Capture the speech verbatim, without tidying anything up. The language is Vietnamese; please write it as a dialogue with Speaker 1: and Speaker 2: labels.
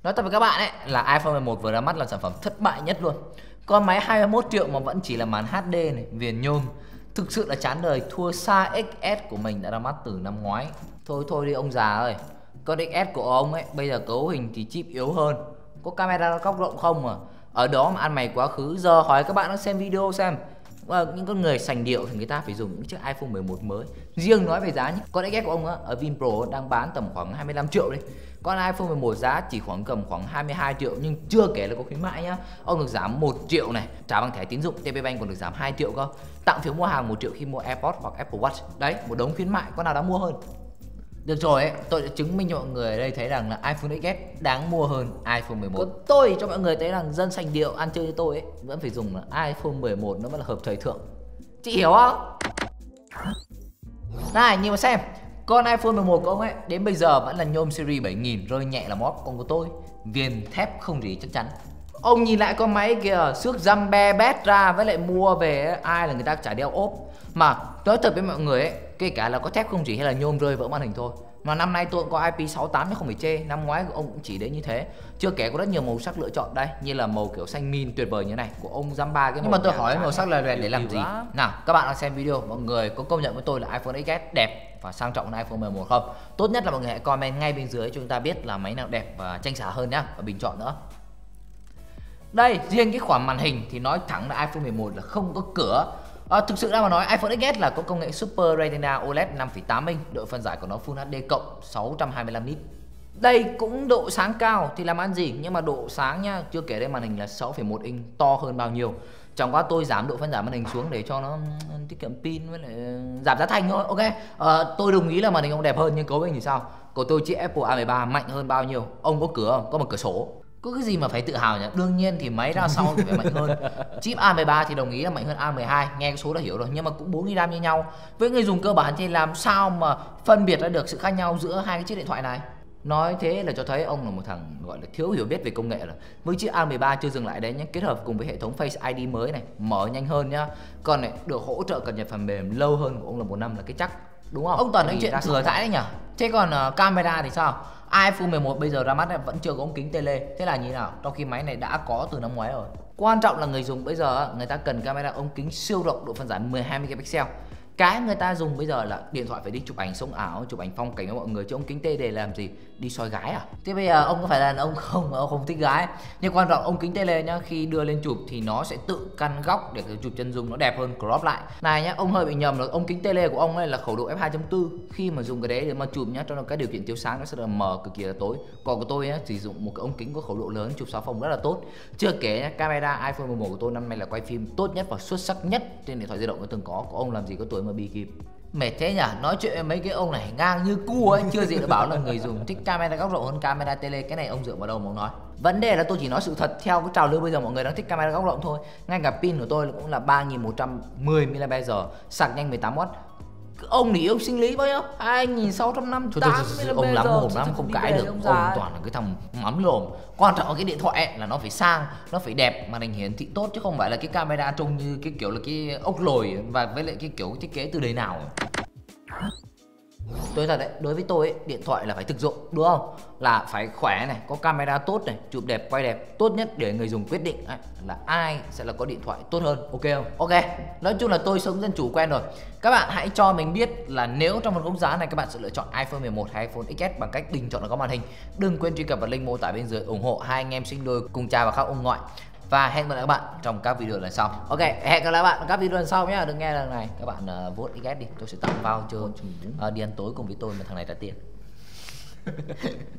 Speaker 1: Nói thật với các bạn ấy là iPhone mười một vừa ra mắt là sản phẩm thất bại nhất luôn. Con máy hai mươi mốt triệu mà vẫn chỉ là màn hát đê này, viền nhôm. Thực sự là chán đời, thua xa ích ét của mình đã ra mắt từ năm ngoái. Thôi thôi đi ông già ơi. Con ích ét của ông ấy bây giờ cấu hình thì chip yếu hơn, có camera góc rộng không mà. Ở đó mà ăn mày quá khứ. Giờ hỏi các bạn đang xem video xem, và những con người sành điệu thì người ta phải dùng những chiếc iPhone mười một mới. Riêng nói về giá nhé, con ích ét của ông á, ở Vinpro đang bán tầm khoảng hai mươi lăm triệu đấy. Con iPhone mười một giá chỉ khoảng cầm khoảng hai mươi hai triệu, nhưng chưa kể là có khuyến mại nhá. Ông được giảm một triệu này, trả bằng thẻ tín dụng tê pê Bank còn được giảm hai triệu cơ. Tặng phiếu mua hàng một triệu khi mua AirPods hoặc Apple Watch. Đấy, một đống khuyến mại, con nào đáng mua hơn. Được rồi ấy, tôi đã chứng minh cho mọi người ở đây thấy rằng là iPhone ích ét đáng mua hơn iPhone mười một. Còn tôi cho mọi người thấy rằng dân sành điệu ăn chơi như tôi ấy vẫn phải dùng là iPhone mười một, nó vẫn là hợp thời thượng. Chị hiểu không? Này, nhìn mà xem, con iPhone mười một của ông ấy đến bây giờ vẫn là nhôm series bảy nghìn, rơi nhẹ là móp. Còn của tôi, viền thép không gì chắc chắn. Ông nhìn lại con máy kìa, xước dăm be bét ra, với lại mua về ấy, ai là người ta chả đeo ốp. Mà nói thật với mọi người ấy, kể cả là có thép không chỉ hay là nhôm rơi vỡ màn hình thôi, mà năm nay tôi cũng có I P sáu tám chứ không phải chê. Năm ngoái của ông cũng chỉ đến như thế. Chưa kể có rất nhiều màu sắc lựa chọn đây, như là màu kiểu xanh min tuyệt vời như này của ông dăm ba cái. Nhưng mà tôi hỏi màu sắc là red để làm gì? Nào, các bạn đang xem video, mọi người có công nhận với tôi là iPhone ích ét đẹp và sang trọng hơn iPhone mười một không? Tốt nhất là mọi người hãy comment ngay bên dưới cho chúng ta biết là máy nào đẹp và tranh xả hơn nhá, và bình chọn nữa. Đây, riêng cái khoảng màn hình thì nói thẳng là iPhone mười một là không có cửa. À, thực sự ra mà nói, iPhone ích ét là có công nghệ Super Retina ô lét năm phẩy tám inch, độ phân giải của nó Full hát đê cộng sáu trăm hai mươi lăm nit. Đây cũng độ sáng cao thì làm ăn gì, nhưng mà độ sáng nhá, chưa kể đây màn hình là sáu phẩy một inch, to hơn bao nhiêu. Chẳng qua tôi giảm độ phân giải màn hình xuống để cho nó tiết kiệm pin với lại giảm giá thành thôi. Ok, à, tôi đồng ý là màn hình ông đẹp hơn, nhưng cấu hình thì sao? Của tôi chiếc Apple A mười ba mạnh hơn bao nhiêu? Ông có cửa không? Có một cửa sổ. Có cái gì mà phải tự hào nhỉ? Đương nhiên thì máy ra sau thì phải mạnh hơn. Chip A mười ba thì đồng ý là mạnh hơn A mười hai, nghe cái số đã hiểu rồi, nhưng mà cũng bốn gi ga bai như nhau. Với người dùng cơ bản thì làm sao mà phân biệt ra được sự khác nhau giữa hai cái chiếc điện thoại này? Nói thế là cho thấy ông là một thằng gọi là thiếu hiểu biết về công nghệ rồi. Với chiếc A mười ba chưa dừng lại đấy nhé, kết hợp cùng với hệ thống Face ai đi mới này, mở nhanh hơn nhá. Còn này được hỗ trợ cập nhật phần mềm lâu hơn của ông là một năm là cái chắc, đúng không? Ông toàn nói chuyện thừa thãi đấy nhỉ. Thế còn uh, camera thì sao? iPhone mười một bây giờ ra mắt vẫn chưa có ống kính tele. Thế là như nào? Trong khi máy này đã có từ năm ngoái rồi. Quan trọng là người dùng bây giờ người ta cần camera ống kính siêu rộng, độ phân giải mười hai megapixel. Cái người ta dùng bây giờ là điện thoại phải đi chụp ảnh sống ảo, chụp ảnh phong cảnh với mọi người, chứ ống kính tele để làm gì? Đi soi gái à? Thế bây giờ ông có phải là ông không mà ông không thích gái? Nhưng quan trọng ống kính tele nhá, khi đưa lên chụp thì nó sẽ tự căn góc để chụp chân dung nó đẹp hơn, crop lại. Này nhá, ông hơi bị nhầm là ống kính tele của ông ấy là khẩu độ f hai chấm bốn. Khi mà dùng cái đấy để mà chụp nhá, cho nó cái điều kiện chiếu sáng nó sẽ là mờ cực kỳ là tối. Còn của tôi nhá, chỉ dùng một cái ống kính có khẩu độ lớn, chụp sáu phòng rất là tốt. Chưa kể nhá, camera iPhone mười một của tôi năm nay là quay phim tốt nhất và xuất sắc nhất trên điện thoại di động nó từng có. Của ông làm gì có tuổi mà bị kịp. Mệt thế nhỉ, nói chuyện với mấy cái ông này ngang như cu ấy, chưa gì đã bảo là người dùng thích camera góc rộng hơn camera tele. Cái này ông dựa vào đâu mà ông nói? Vấn đề là tôi chỉ nói sự thật theo cái trào lưu bây giờ mọi người đang thích camera góc rộng thôi. Ngay cả pin của tôi cũng là ba nghìn một trăm mười mi li am pe giờ, sạc nhanh mười tám oát. Ông này yêu sinh lý bao nhiêu? hai nghìn sáu trăm năm mươi tám mi li am pe. Ông lắm hồn lắm không cãi được. Ông toàn là cái thằng mắm lồm. Quan trọng là cái điện thoại ấy, là nó phải sang, nó phải đẹp, màn hình hiển thị tốt, chứ không phải là cái camera trông như cái kiểu là cái ốc lồi và với lại cái kiểu thiết kế từ đời nào. Tôi thật đấy, đối với tôi ấy, điện thoại là phải thực dụng, đúng không? Là phải khỏe này, có camera tốt này, chụp đẹp, quay đẹp. Tốt nhất để người dùng quyết định ấy, là ai sẽ là có điện thoại tốt hơn, ok không? Ok, nói chung là tôi sống dân chủ quen rồi. Các bạn hãy cho mình biết là nếu trong một khung giá này các bạn sẽ lựa chọn iPhone mười một hay iPhone ích ét bằng cách bình chọn là có màn hình. Đừng quên truy cập vào link mô tả bên dưới ủng hộ hai anh em sinh đôi cùng cha và khác ông ngoại. Và hẹn gặp lại các bạn trong các video lần sau. Ok, hẹn gặp lại các bạn trong các video lần sau nhé. Đừng nghe lần này, các bạn uh, vote ích ét đi. Tôi sẽ tặng vào cho uh, đi ăn tối cùng với tôi mà thằng này trả tiền.